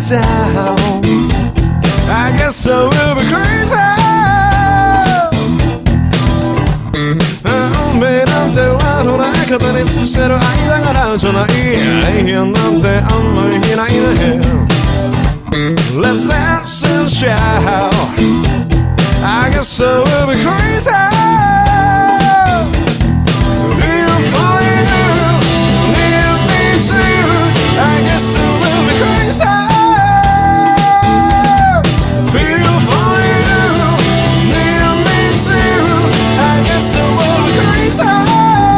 down. I guess I will be crazy. 運命なんては捉え方に尽くせる間柄じゃない。永遠なんてあんまりいないね。Let's dance and shout. I guess I will be crazy. Feel for you, need me too. I guess I will be crazy. Feel for you, need me too. I guess I will be crazy.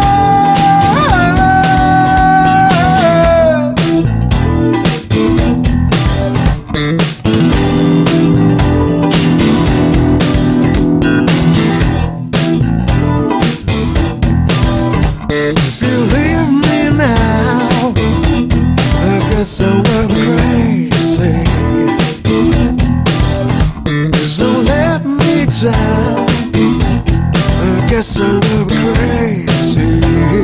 So I'm crazy. So let me down. I guess I will be crazy.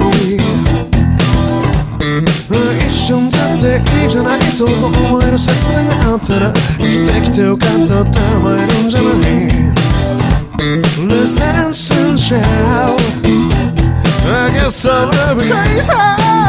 一瞬だっていいじゃない。そうと思える切ながあったら生きてきてよかったって甘えるんじゃない。Let's dance and shout. I guess I will be crazy.